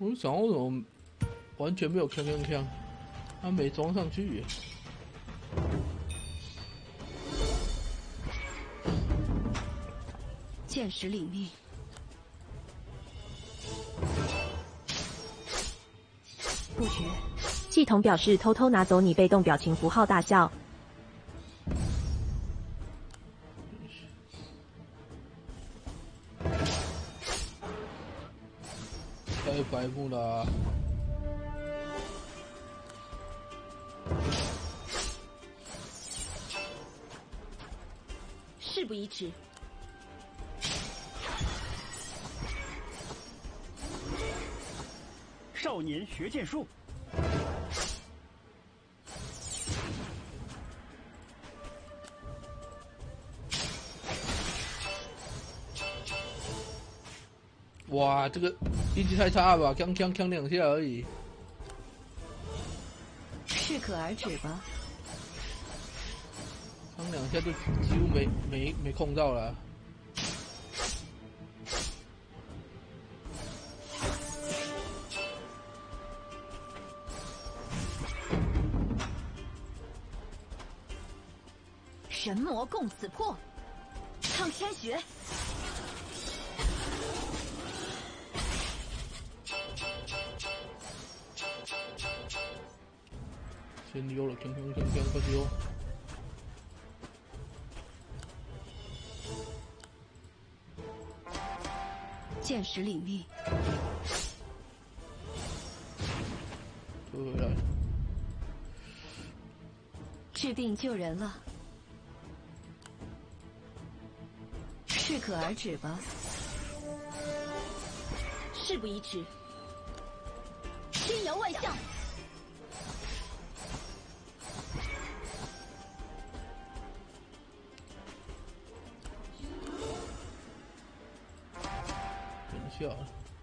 我就想为什么完全没有锵锵锵，它没装上去耶。 见识领命。不觉，系统表示偷偷拿走你被动表情符号大笑。 太白目了。 事不宜迟。 少年学剑术。 哇，这个力气太差了吧，锵锵锵2下而已。 适可而止吧。 锵2下就几乎没控到了。 神魔共此破，苍山诀。 先溜了，锵锵锵锵，快溜！ 见识领命。 推回来。 治病救人了。适可而止吧。事不宜迟。天摇万象。 等一下。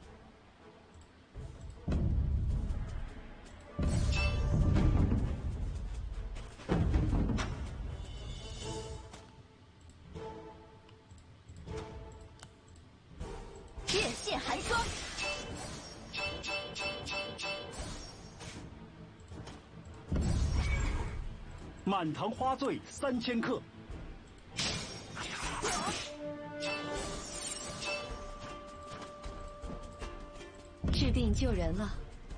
月泄寒霜。 满堂花醉3000克。 治病救人了。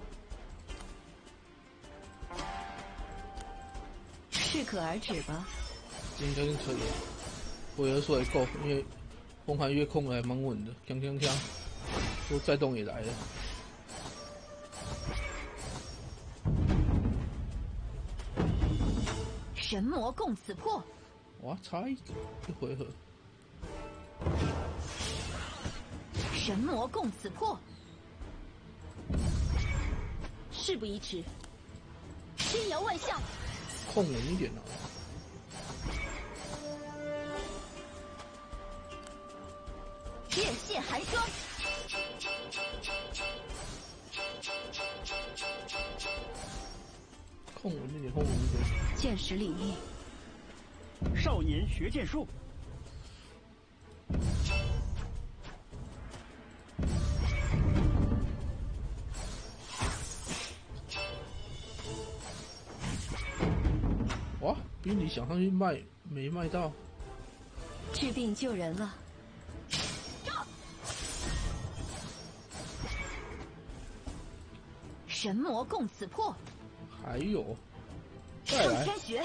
适可而止吧。 应该是可以，我有说也够，因为风寒月控的还蛮稳的，锵锵锵，说再动也来了。 神魔共此破。 哇，差一回合。 神魔共此破。事不宜迟。天摇万象。 控稳一点啊。 月泄寒霜。 控稳一点，控稳一点。 见识领命。 少年学剑术。 哇，比你想上去卖没卖到。 治病救人了。神魔共此破。 还有，再来。 苍山诀。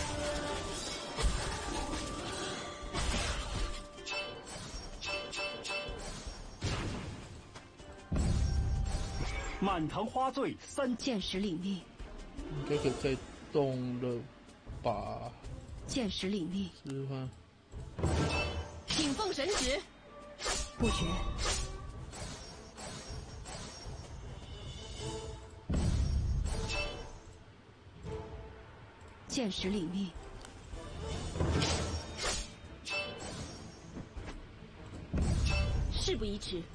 满堂花醉见识领命。 应该可以再动了吧？ 见识领命。 试试看。 请奉神旨。不觉。见识领命。事不宜迟。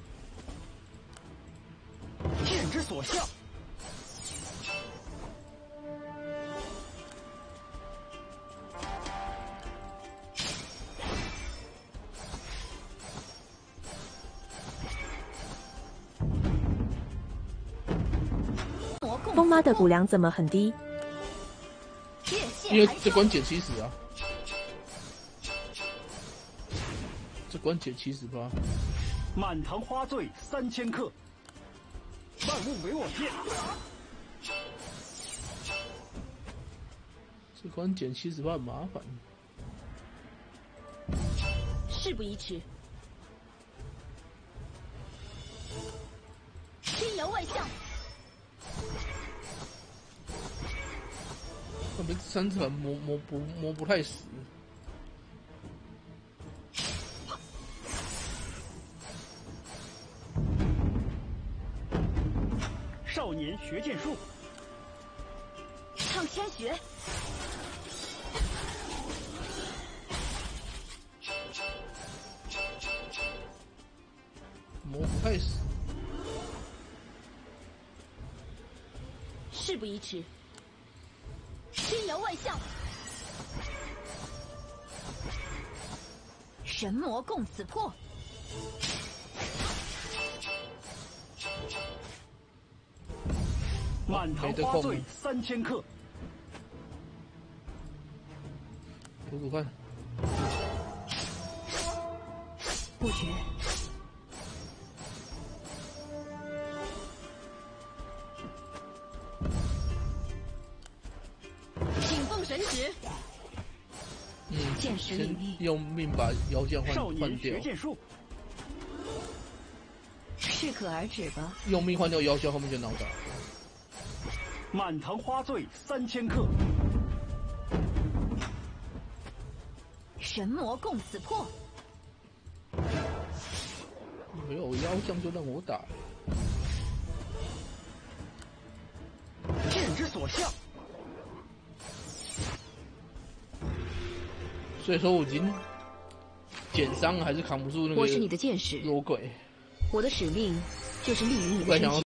剑之所向。 疯妈的骨量怎么很低？ 因为这关减70啊，这关减70%。 满堂花醉3000克，万物为我见。 这关减70%很麻烦。 事不宜迟，天摇外向。 那边3层磨不太死。 少年学剑术， 唱千学。 磨不太死。 事不宜迟，天摇外向。神魔共此破。 满堂花醉3000克， 赌看。 不绝。请奉神旨。剑识领力， 用命把妖将少换掉年学。剑术， 适可而止吧。 用命换掉妖将，后面就脑打。 满堂花醉3000克， 神魔共此破。 没有妖将就让我打。 剑之所向。 所以说我已经减伤了，还是扛不住那个我是你的剑士， 弱鬼。 我的使命就是立于你的不然想要身前。